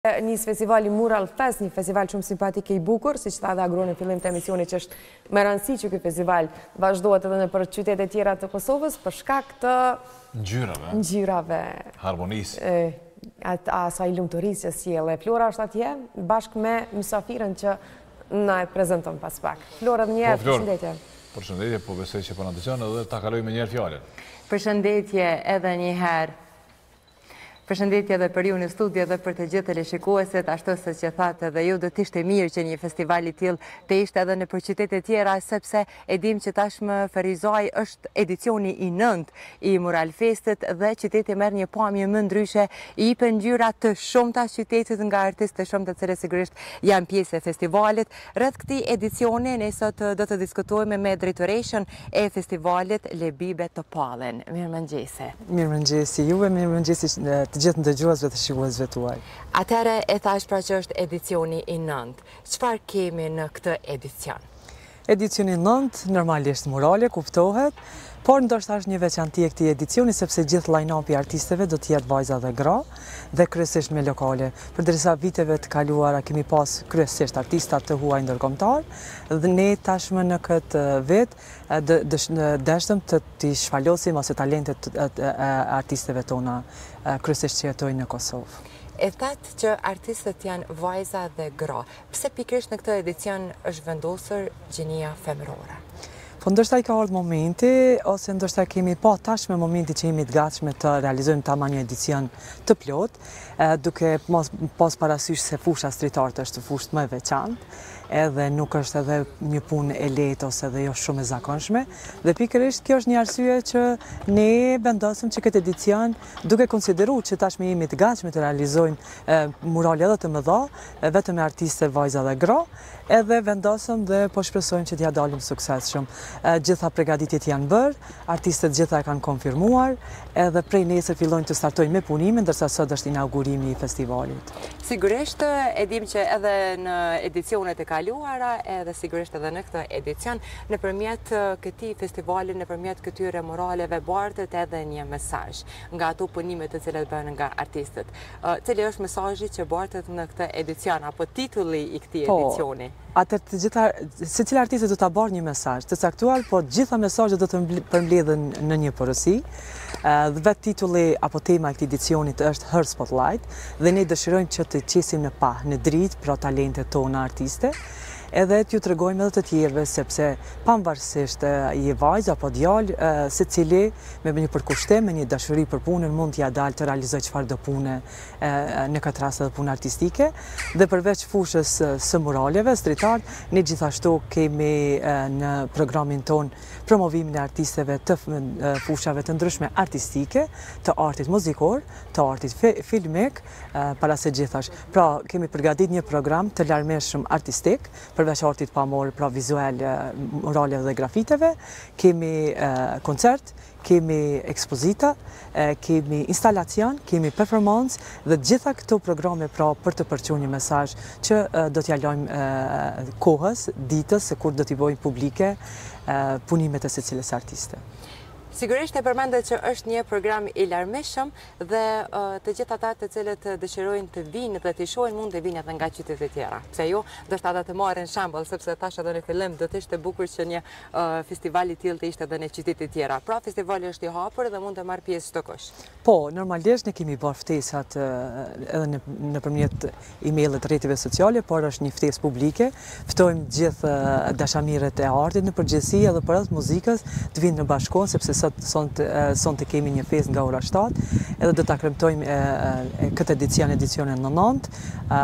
Njës festivali Mural Fest, një festival shumë simpatik e i bukur, si që tha dhe Agro në fillim të emisioni që është me rëndësi që këj festival vazhdojt edhe në për qytetet tjera të Kosovës, për shkak të ngjyrave, harmonisë, asaj lumëturisë që sjellë. Flora është atje, bashkë me mysafirën që na e prezenton pas pak. Flora, njerë, përshëndetje. Përshëndetje, po besoj që për në të qënë edhe ta kaloj me njerë fjallin. Përshëndetje edhe njëherë. Përshëndetje edhe për ju në studio dhe për të gjithë teleshikuesit, ashtu se që thatë edhe ju do t'ishte mirë që një festival i tillë të ishte edhe në për qytetet tjera, sepse e dim që tashmë Ferizaj është edicioni i 9 i Mural Festit dhe qyteti merr një pamje më ndryshe, i jepën ngjyra të shumta qytetit nga artistë të shumtë të cilët sigurisht janë pjesë e festivalit. Rreth këtij edicioni ne sot do të diskutojmë me drejtoreshën e festivalit Lebibe Topallën. Mirëmëngjesi. Mirëmëngjesi juve, mirëmëngjesi të gjithë në dëgjuesve të shikuesve tuaj. Atëherë e thash pra që është edicioni i 9. Çfarë kemi në këtë edicion? Edicioni 9 normalisht murale, kuptohet, por ndoshta është një veçanti e këtij edicioni sepse gjithë line-upi i artistëve do të jetë vajza dhe gra dhe kryesisht me lokale. Përderisa viteve të kaluara kemi pas kryesisht artista të huaj ndërkombëtar dhe ne tashmë në këtë vit dështëm të t'i shfalosim ose talentet e artistëve tona kryesisht që jetojnë në Kosovë. E thatë që artistët janë vajza dhe gra. Pse pikërisht në këtë edicion është vendosur gjenia femërore? Po ndoshta i ka ardhur momenti, ose ndoshta kemi pa tashmë momenti që jemi të gatshme të realizojmë tamam një edicion të plot, duke pas parasysh se fusha street-art është fushë më e veçantë, edhe nuk është edhe një punë e lehtë ose edhe jo shumë e zakonshme, dhe pikërisht kjo është një arsye që ne vendosëm që këtë edicion, duke konsideruar që tashmë jemi të gatshme të realizojmë murale edhe të mëdha, vetëm me artiste vajza dhe gra, edhe vendosëm dhe po shpresojmë që t'ja dalim suksesshëm. Gjitha përgatitjet janë bërë, artistët gjitha e kanë konfirmuar, edhe prej nesër fillojnë të startojnë me punimin, ndërsa sot është inaugurimi i festivalit. Sigurisht e dim që edhe në edicionet e kaluara, edhe sigurisht edhe në këtë edicion, nëpërmjet këtij festivali, nëpërmjet këtyre muraleve bartet edhe një mesazh nga ato punime të cilat bëhen nga artistët. Cili është mesazhi që bartet në këtë edicion apo titulli i këtij edicioni? Atër të gjitha, secili artist do ta barë një mesazh të caktuar, por gjitha mesazhet do të përmbledhen në një porosi. Dhe vetë titulli apo tema e këtij edicioni është Her Spotlight dhe ne dëshirojmë që të qesim në pa, në dritë për talentet tona artiste. Edhe t'ju tregojmë edhe të tjerëve, sepse pavarësisht je vajzë apo djalë, secili me një përkushtim, me një dashuri për punën mund t'ja dalë të realizojë çfarë do pune, në këtë rast edhe punë artistike, dhe përveç fushës së muraleve, street art, ne gjithashtu kemi në programin ton promovimin e artisteve të fushave të ndryshme artistike, të artit muzikor, të artit filmik, para se gjithash. Pra, kemi përgatitur një program të larmishëm artistik, përveç artit pamor, pra vizual, murale dhe grafiteve, kemi koncert, kemi ekspozita, kemi instalacion, kemi performance dhe gjitha këto programe pra për të përçuar një mesazh që do t'ja lajmë kohës, ditës, se kur do t'i bëjmë publike punimet e secilës artiste. Sigurisht e përmendet që është një program i larmishëm dhe të gjithë ata të cilët dëshirojnë të vinë dhe të shohin mund të vinë edhe nga qytetet e tjera. Pse jo, do të ata të marrin shembull, sepse tash edhe në fillim do të ishte bukur që një festival i tillë të ishte edhe në qytete të tjera. Pra festivali është i hapur dhe mund të marrë pjesë çdo kush. Po, normalisht ne kemi bërë ftesat edhe nëpërmjet emailëve të rrjeteve sociale, por është një ftesë publike. Ftojmë gjithë dashamirët e artit në përgjithësi edhe për edhe muzikës të vinë në bashkon, sepse sonte kemi një festë nga ora 7, edhe do ta kremtojmë këtë edicionin në 9.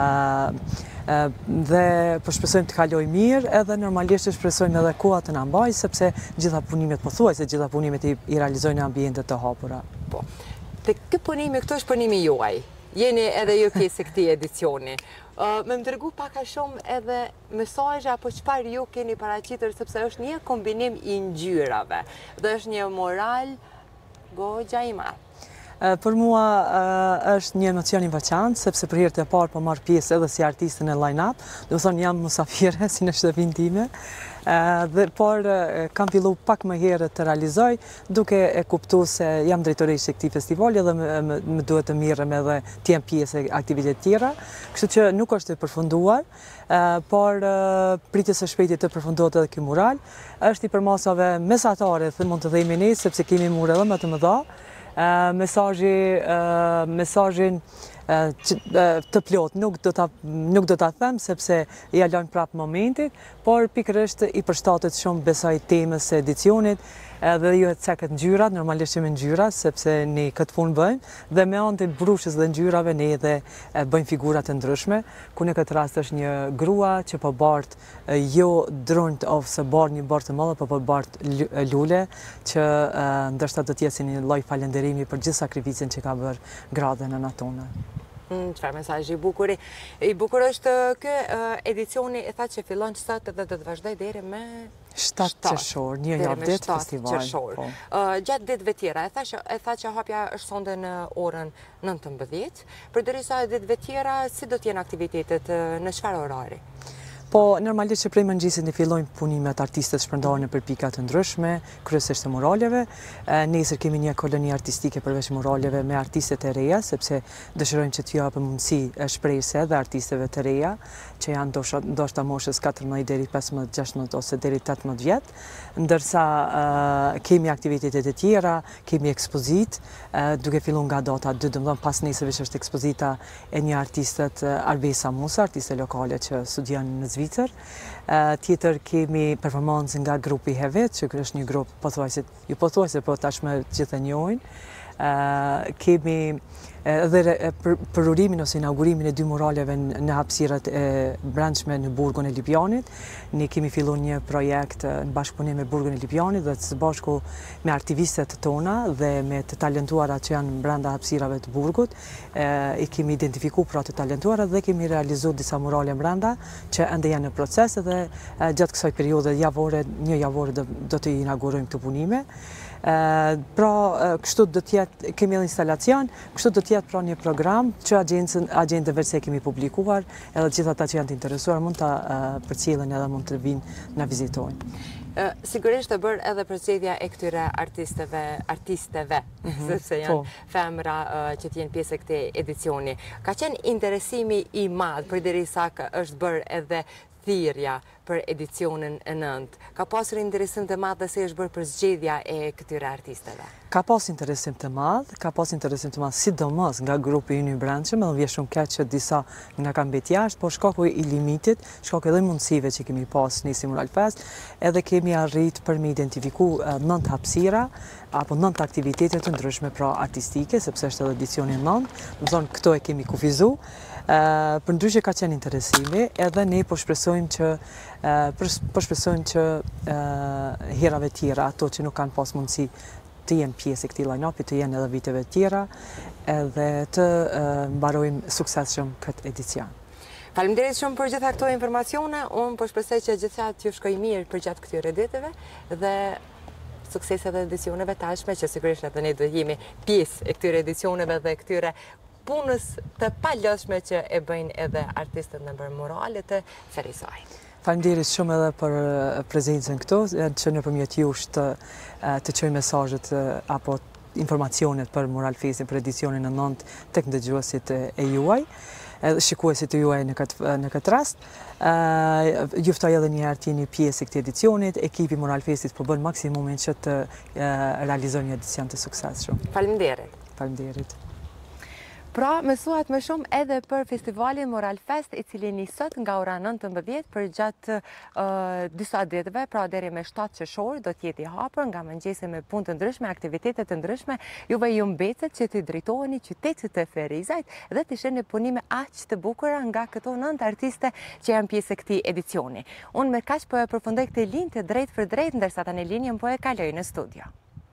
Dhe po shpresojmë të kalojë mirë, edhe normalisht shpresojmë edhe koha të na mbajë, sepse gjitha punimet pothuajse gjitha punimet i realizojnë në ambiente të hapura. Po. Te ky punimi këtu është punimi juaj. Jeni edhe ju pjesë e këtij edicioni. Me më dërgu pak a shumë edhe mesazhe apo çfarë ju keni paraqitur, sepse është një kombinim i ngjyrave dhe është një moral goxha i madh. Për mua është një emocion i veçantë, sepse për herë të parë po marr pjesë edhe si artiste në line-up, do të thonë jam musafire si në shtëpinë time. Por kam fillu pak më herë të realizoj, duke e kuptu se jam drejtoreshe këtij festivali dhe më duhet të mirëm edhe të jem pjesë e aktivitetet tjera, kështu që nuk është e përfunduar, por pritjes së shpejti të përfundohet edhe ky mural. Është i përmasave mesatare, mund të themi ne, sepse kemi mure edhe më të mëdha. Mesazhin të plot nuk do ta them sepse ja lën prapë momentit, por pikërisht i përshtatet shumë besoj temës së edicionit, dhe ju e cekët ngjyrat, normalisht me ngjyra, sepse ne këtë punë bëjmë, dhe me anë të brushës dhe ngjyrave ne edhe bëjmë figura të ndryshme, ku në këtë rast është një grua që po bart jo drunjt ose bart një bart të madhe, po bart lule, që ndoshta do të jetë si një lloj falënderimi për gjithë sakrificën që ka bërë gratë në natona. Çfarë mesazhi i bukur. I bukur është ky edicioni, e tha që fillon sot dhe do të vazhdoj deri me 7 qershor, një javë ditë festival. Gjatë ditëve tjera, e tha që hapja është sonde në orën 19, përderisa ditëve tjera si do të jenë aktivitetet në çfarë orari? Po, normalisht që prej mëngjesit ne fillojmë punimet artistët shpërndarë në përpika të ndryshme, kryesisht të muraleve. Nesër kemi një koloni artistike përveç muraleve me artistet e reja, sepse dëshirojmë që t'ju japim mundësi shprehje dhe artisteve të reja, që janë ndoshta moshës 14 deri 15, 16 ose deri 18 vjet, ndërsa kemi aktivitetet e tjera, kemi ekspozitë, duke filluar nga data 12, pas nesërve është ekspozita e një artistet Arbesa Musa, artiste lokale që studion në Zvicër. Tjetër kemi performancë nga grupi Hevet, që është një grup pothuajse, po tashmë gjithë e njohin. Kemi edhe për urimin ose inaugurimin e 2 muraleve në hapësirat e brendshme në Burgun e Lipjanit. Ne kemi filluar një projekt në bashkëpunim me Burgun e Lipjanit dhe së bashku me aktivistët tona dhe me të talentuara që janë brenda hapësirave të Burgut. I kemi identifikuar pra të talentuara dhe kemi realizuar disa murale brenda që ende janë në proces dhe gjatë kësaj periudhe një javore do të inaugurojmë këto punime. Pra, kështu do të jetë, kemi edhe instalacion, kështu do të jetë pra një program që agjendën veçse kemi publikuar, edhe gjithë ata që janë të interesuar mund ta përcjellen edhe mund të vinë na vizitojnë. Sigurisht të bërë edhe përcjellja e këtyre artisteve, sepse janë femra që t'jenë pjesë e këtij edicioni. Ka qenë interesimi i madh përderisa është bërë edhe thirrja për edicionin e 9. Ka pasur interesim të madh dhe se është bërë për zgjedhja e këtyre artisteve? Ka pas interesim të madh, sidomos nga grupi ynë i brendshëm, edhe vjen shumë keq që disa nga kanë mbet jashtë, por shkaku i limitit, shkaku edhe mundësive që kemi pas në Mural Fest, edhe kemi arrit për me identifiku 9 hapësira apo 9 aktivitete të ndryshme pra artistike, sepse është edhe edicioni 9, do të thonë këto e kemi kufizu. Për ndryshe ka qenë interesimi, edhe ne po shpresojmë që herave tjera, ato që nuk kanë pas mundësi të jenë pjesë e këtij line-upi, të jenë edhe viteve tjera, edhe të mbarojmë suksesshëm këtë edicion. Faleminderit shumë për gjitha këto informacione, unë po shpresoj që gjithçka ju shkojë mirë për gjatë këtyre ditëve dhe sukses edhe edicioneve tashme, që sigurisht edhe ne do jemi pjesë e këtyre edicioneve dhe këtyre punës të palëshme që e bëjnë edhe artistët në bërë murale të Ferizaj. Faleminderit shumë edhe për prezencën këtu, që nëpërmjet jush të çoj mesazhet apo informacionet për Mural Festin për edicionin e 9 tek ndëgjuesit e juaj, shikuesit e juaj në këtë rast. Juftoj edhe një herë të jeni pjesë e këtij edicionit, ekipi Mural Festit po bën maksimumin që të realizojë një edicion të suksesshëm. Faleminderit. Faleminderit. Pra, mësuat më shumë edhe për festivalin Mural Fest, i cili nisot nga ora 19 për gjatë disa ditëve, pra deri me 7 qershor do të jetë i hapur nga mëngjesi me punë të ndryshme, aktivitete të ndryshme. Juve ju mbetet që të drejtoheni qytetit të Ferizajt dhe të shihni punime aq të bukura nga këto 9 artiste që janë pjesë e këtij edicioni. Unë me kaq po e përfundoj këtë linjë të drejtë për drejtë, ndërsa tani linjën po e kaloj në studio.